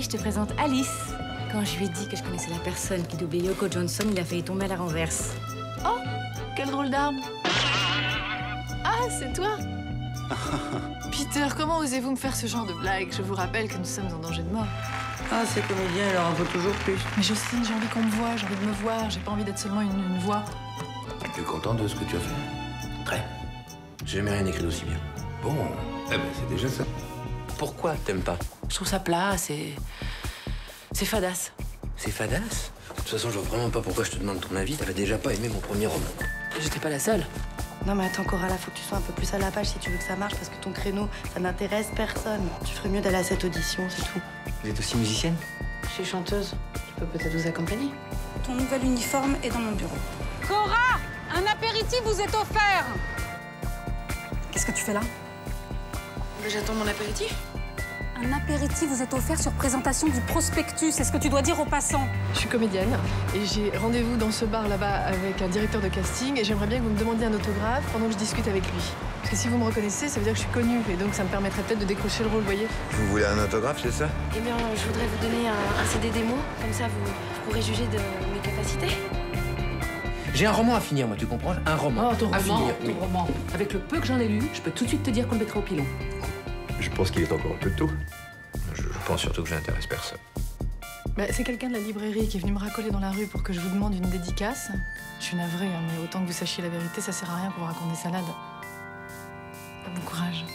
je te présente Alice. Quand je lui ai dit que je connaissais la personne qui doublait Yoko Johnson, il a failli tomber à la renverse. Oh, quelle drôle d'arme. Ah, c'est toi. Peter, comment osez-vous me faire ce genre de blague? Je vous rappelle que nous sommes en danger de mort. Ah, c'est comédien, il en faut toujours plus. Mais Jocelyne, j'ai envie qu'on me voie, j'ai envie de me voir, j'ai pas envie d'être seulement une voix. Tu es content de ce que tu as fait? Très. J'ai jamais rien écrit d'aussi bien. Bon, eh ben c'est déjà ça. Pourquoi t'aimes pas? Je trouve ça plat, c'est fadasse. C'est fadasse? De toute façon, je vois vraiment pas pourquoi je te demande ton avis. T'avais déjà pas aimé mon premier roman. J'étais pas la seule. Non mais attends Cora, là faut que tu sois un peu plus à la page si tu veux que ça marche parce que ton créneau, ça n'intéresse personne. Tu ferais mieux d'aller à cette audition, c'est tout. Vous êtes aussi musicienne? Je suis chanteuse, je peux peut-être vous accompagner. Ton nouvel uniforme est dans mon bureau. Cora, un apéritif vous est offert. Qu'est-ce que tu fais là? J'attends mon apéritif. Un apéritif vous est offert sur présentation du prospectus. C'est ce que tu dois dire aux passants. Je suis comédienne et j'ai rendez-vous dans ce bar là-bas avec un directeur de casting et j'aimerais bien que vous me demandiez un autographe pendant que je discute avec lui. Parce que si vous me reconnaissez, ça veut dire que je suis connue et donc ça me permettrait peut-être de décrocher le rôle, vous voyez. Vous voulez un autographe, c'est ça? Eh bien, je voudrais vous donner un CD démo. Comme ça, vous pourrez juger de mes capacités. J'ai un roman à finir, moi, tu comprends? Un roman. Oh, ton à roman, finir, ton oui. roman. Avec le peu que j'en ai lu, je peux tout de suite te dire qu'on le mettra au pilon. Je pense qu'il est encore un peu tôt. Je pense surtout que j'intéresse personne. Bah, c'est quelqu'un de la librairie qui est venu me racoler dans la rue pour que je vous demande une dédicace. Je suis navrée, hein, mais autant que vous sachiez la vérité, ça sert à rien qu'on vous raconte des salades. Bon courage.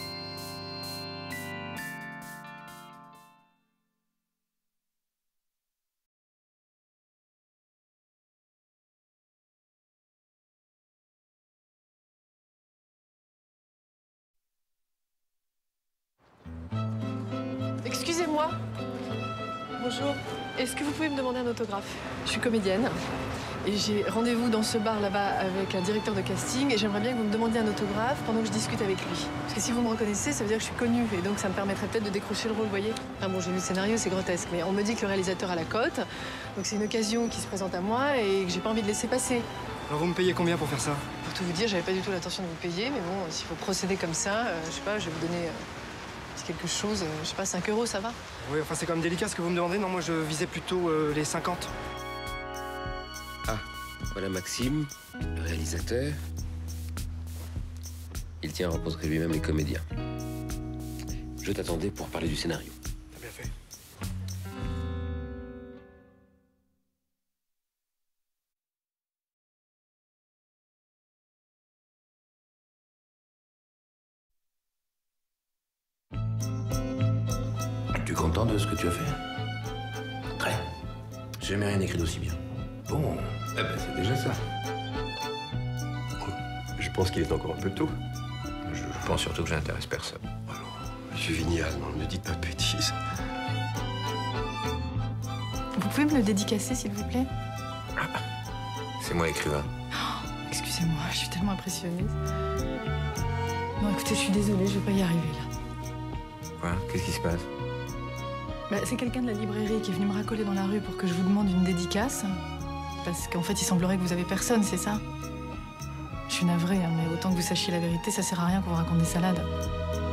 Excusez-moi. Bonjour. Est-ce que vous pouvez me demander un autographe? Je suis comédienne et j'ai rendez-vous dans ce bar là-bas avec un directeur de casting et j'aimerais bien que vous me demandiez un autographe pendant que je discute avec lui. Parce que si vous me reconnaissez, ça veut dire que je suis connue et donc ça me permettrait peut-être de décrocher le rôle, vous voyez. Ah bon, j'ai lu le scénario, c'est grotesque, mais on me dit que le réalisateur a la cote, donc c'est une occasion qui se présente à moi et que j'ai pas envie de laisser passer. Alors vous me payez combien pour faire ça? Pour tout vous dire, j'avais pas du tout l'intention de vous payer, mais bon, s'il faut procéder comme ça, je sais pas, je vais vous donner quelque chose, je sais pas, 5 €, ça va? Oui, enfin c'est quand même délicat ce que vous me demandez. Non, moi je visais plutôt les 50. Ah, voilà Maxime, le réalisateur. Il tient à rencontrer lui-même les comédiens. Je t'attendais pour parler du scénario. T'as bien fait. Tu es content de ce que tu as fait? Très. J'ai jamais rien écrit d'aussi bien. Bon, eh ben c'est déjà ça. Je pense qu'il est encore un peu tôt. Je pense surtout que j'intéresse personne. Monsieur Vignal, non, ne dites pas de bêtises. Vous pouvez me le dédicacer, s'il vous plaît? C'est moi écrivain. Excusez-moi, je suis tellement impressionnée. Non, écoutez, je suis désolée, je vais pas y arriver, là. Quoi? Qu'est-ce qui se passe? Bah, c'est quelqu'un de la librairie qui est venu me racoler dans la rue pour que je vous demande une dédicace. Parce qu'en fait, il semblerait que vous avez personne, c'est ça? Je suis navrée, hein, mais autant que vous sachiez la vérité, ça sert à rien qu'on vous raconte des salades.